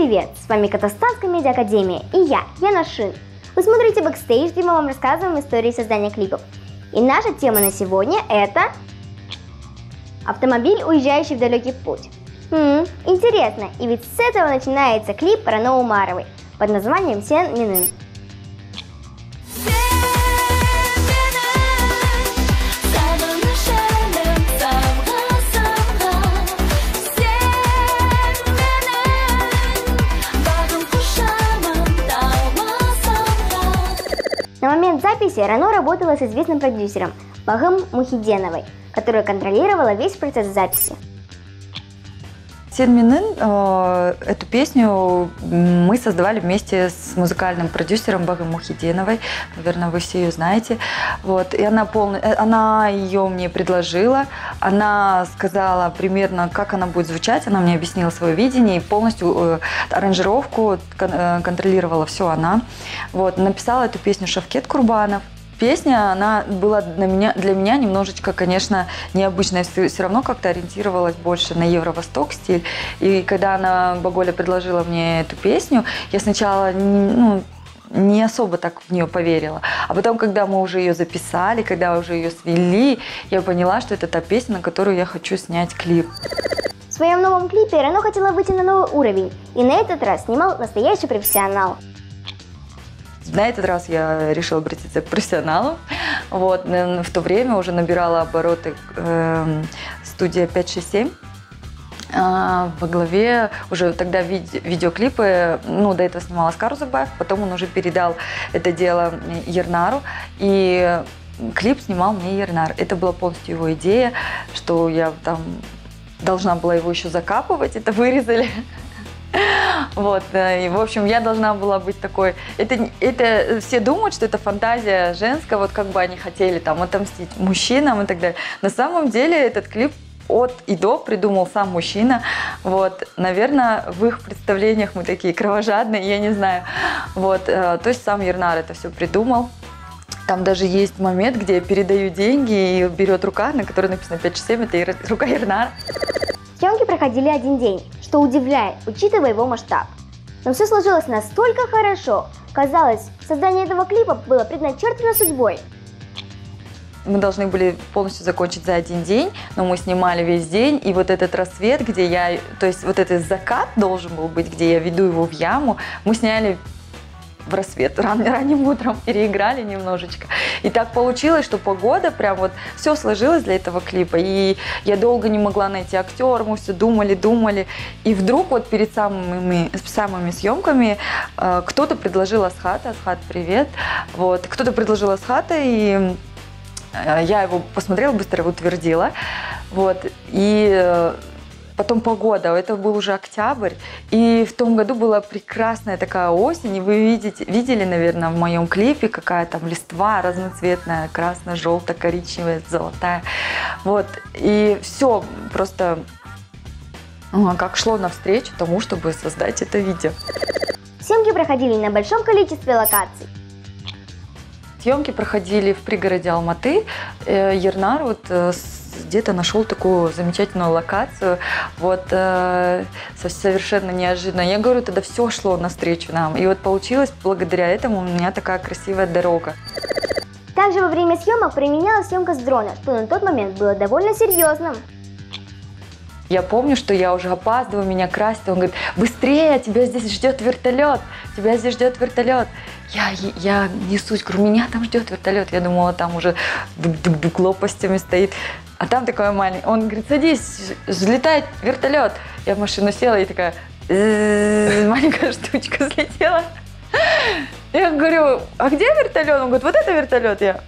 привет! С вами Казахстанская медиа академия и я, Яна Шин. Вы смотрите Backstage, где мы вам рассказываем истории создания клипов. И наша тема на сегодня это автомобиль, уезжающий в далекий путь. Интересно, и ведь с этого начинается клип Рано Умаровой под названием «Сен Минын». На момент записи Рано работала с известным продюсером Багым Мухиденовой, которая контролировала весь процесс записи. «Сен Минын», эту песню мы создавали вместе с музыкальным продюсером Багым Мухиденовой. Наверное, вы все ее знаете. Вот. И она ее мне предложила. Она сказала примерно, как она будет звучать. Она мне объяснила свое видение и полностью аранжировку контролировала все она. Вот. Написала эту песню Шавкет Курбанов. Песня, она была для меня немножечко, конечно, необычная. Все равно как-то ориентировалась больше на Евро-Восток стиль. И когда она, Баголя, предложила мне эту песню, я сначала не особо так в нее поверила. А потом, когда мы уже ее записали, когда уже ее свели, я поняла, что это та песня, на которую я хочу снять клип. В своем новом клипе Рано хотела выйти на новый уровень. И на этот раз снимал настоящий профессионал. На этот раз я решила обратиться к профессионалу. Вот. В то время уже набирала обороты студия 567. Во главе уже тогда видеоклипы, до этого снимал Оскар Узакбаев, потом он уже передал это дело Ернару, и клип снимал мне Ернар. Это была полностью его идея, что я там должна была его еще закапывать, это вырезали. Вот, и, в общем, я должна была быть такой. Это все думают, что это фантазия женская, вот как бы они хотели там отомстить мужчинам и так далее. На самом деле этот клип от и до придумал сам мужчина. Вот, наверное, в их представлениях мы такие кровожадные, я не знаю. Вот, то есть сам Ернар это все придумал. Там даже есть момент, где я передаю деньги и берет рука, на которой написано 567, это рука Ернара. Съемки проходили один день, что удивляет, учитывая его масштаб. Но все сложилось настолько хорошо. Казалось, создание этого клипа было предначертано судьбой. Мы должны были полностью закончить за один день, но мы снимали весь день, и вот этот рассвет, то есть вот этот закат должен был быть, где я веду его в яму, мы сняли в рассвет, ранним утром, переиграли немножечко. И так получилось, что погода, прям вот все сложилось для этого клипа. И я долго не могла найти актера, мы все думали. И вдруг вот перед самыми съемками кто-то предложил Асхата. Асхат, привет. Вот. Кто-то предложил Асхата, и я его посмотрела, быстро его утвердила. Вот. И потом погода, это был уже октябрь, и в том году была прекрасная такая осень, и вы видели, наверное, в моем клипе, какая там листва разноцветная, красная, желтая, коричневая, золотая. Вот, и все просто как шло навстречу тому, чтобы создать это видео. Съемки проходили на большом количестве локаций. Съемки проходили в пригороде Алматы. Ернар где-то нашел такую замечательную локацию, совершенно неожиданно. Я говорю, тогда все шло навстречу нам. И вот получилось, благодаря этому у меня такая красивая дорога. Также во время съемок применялась съемка с дрона, что на тот момент было довольно серьезным. Я помню, что я уже опаздываю, меня красит, он говорит, быстрее, тебя здесь ждет вертолет, Я несусь, говорю, меня там ждет вертолет. Я думала, там уже лопастями стоит. А там такой маленький. Он говорит, садись, взлетает вертолет. Я в машину села и такая, маленькая штучка взлетела. Я говорю, а где вертолет? Он говорит, вот это вертолет.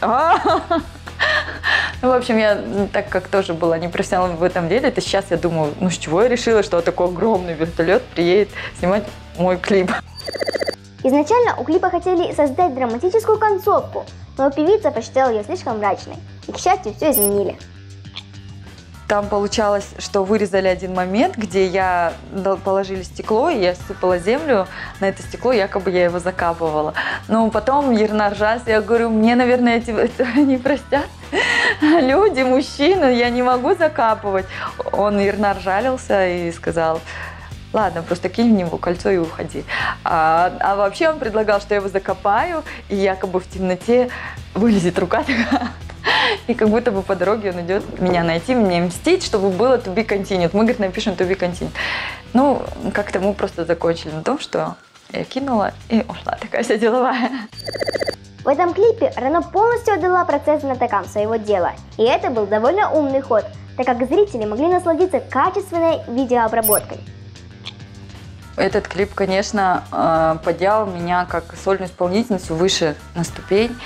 В общем, я, так как тоже была непрофессионалом в этом деле, это сейчас я думаю, с чего я решила, что такой огромный вертолет приедет снимать мой клип. Изначально у клипа хотели создать драматическую концовку, но певица посчитала ее слишком мрачной. И, к счастью, все изменили. Там получалось, что вырезали один момент, где положили стекло, и я сыпала землю на это стекло, якобы я его закапывала. Но потом Ернар жалься, я говорю, мне, наверное, это не простят. Люди, мужчины, я не могу закапывать. Ернар жалился и сказал, ладно, просто кинь в него кольцо и уходи. А вообще он предлагал, что я его закопаю, и якобы в темноте вылезет рука такая. И как будто бы по дороге он идет меня найти, мне мстить, чтобы было to be continued. Мы, говорит, напишем to be continued. Ну, как-то мы просто закончили на том, что я кинула и ушла, такая вся деловая. В этом клипе Рено полностью отдала процесс знатокам своего дела. И это был довольно умный ход, так как зрители могли насладиться качественной видеообработкой. Этот клип, конечно, поднял меня как сольную исполнительницу выше на ступень.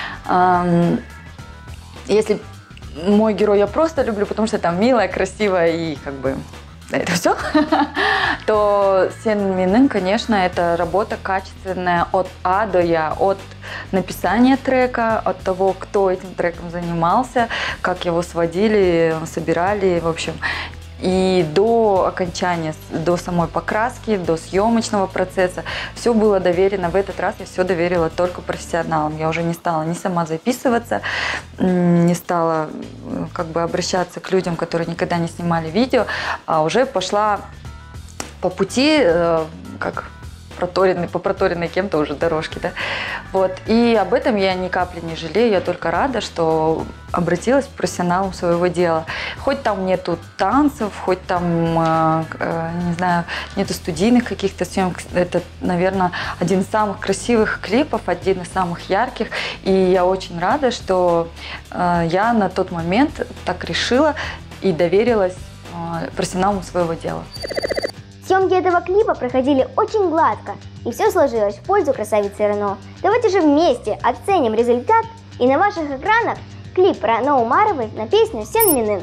Если мой герой я просто люблю, потому что там милая, красивая и как бы это все, то Сен Минын, конечно, это работа качественная от А до Я, от написания трека, от того, кто этим треком занимался, как его сводили, собирали, в общем. И до окончания, до самой покраски, до съемочного процесса все было доверено. В этот раз я все доверила только профессионалам. Я уже не стала ни сама записываться, не стала как бы обращаться к людям, которые никогда не снимали видео, а уже пошла по пути, как по проторенной кем-то уже дорожке, да. Вот. И об этом я ни капли не жалею, я только рада, что обратилась к профессионалам своего дела. Хоть там нету танцев, хоть там, не знаю, нету студийных каких-то съемок, это, наверное, один из самых красивых клипов, один из самых ярких, и я очень рада, что я на тот момент так решила и доверилась профессионалам своего дела. Съемки этого клипа проходили очень гладко, и все сложилось в пользу красавицы Рено. Давайте же вместе оценим результат, и на ваших экранах клип Рено Умаровой на песню «Сен Минын».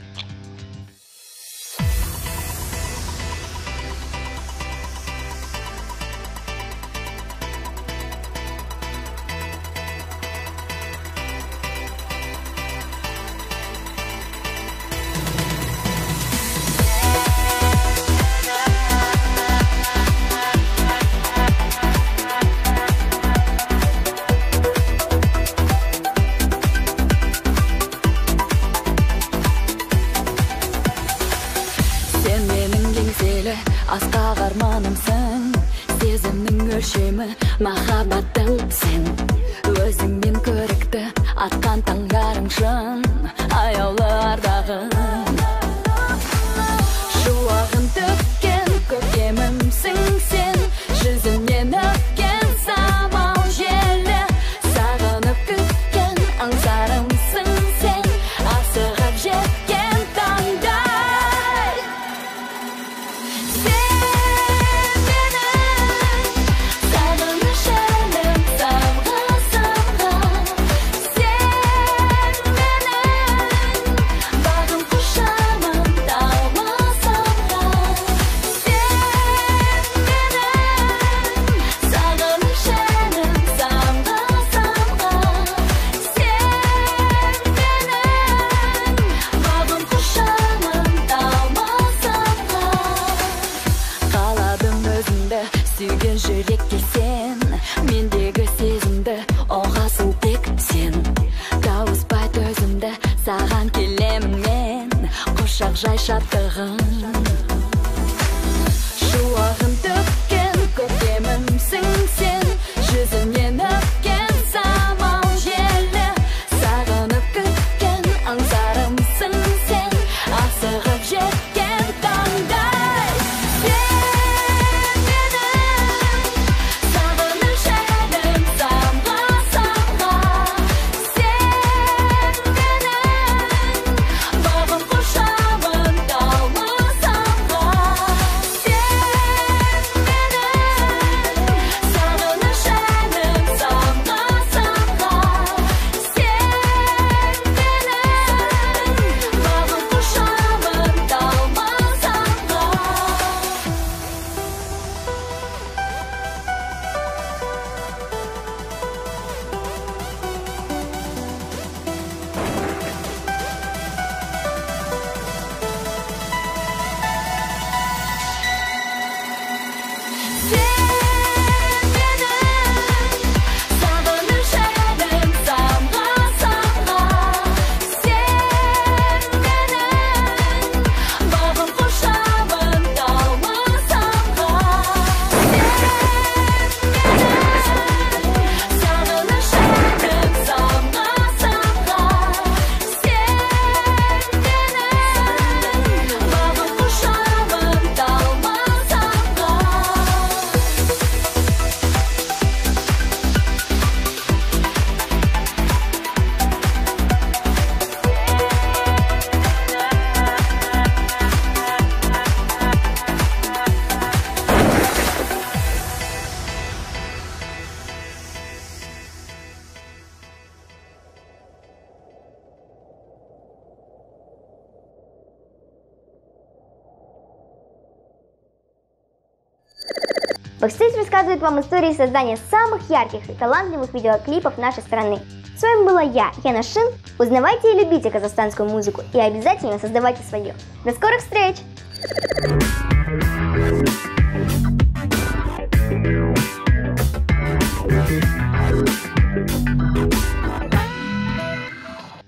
Asqaq armanımsın, сезімнің өлшемі махаббатың сен. Өзіңмен көрікті атқан таңдарың шын, аяулы ардағым. Шуағын төккен көктемімсің сен, жүзімнен өпкен самал желі. Сағынып күткен аңсарымсың сен, асығып жеткен таңдай. Сүйген жүрекке сен, мендегі сезімді оғасың тек сен. Тауыспай төзімді саған келемін мен, құшақ жай шаттығын. Шуағын төккен көктемімсің сен, жүзімнен өпкен самал желі. Сағынып күткен аңсарымсың сен, асығып жеткен таңдай. Бағым құшамын талмай. Бэкстейдж рассказывает вам истории создания самых ярких и талантливых видеоклипов нашей страны. С вами была я, Яна Шин. Узнавайте и любите казахстанскую музыку и обязательно создавайте свое. До скорых встреч! We'll be right back.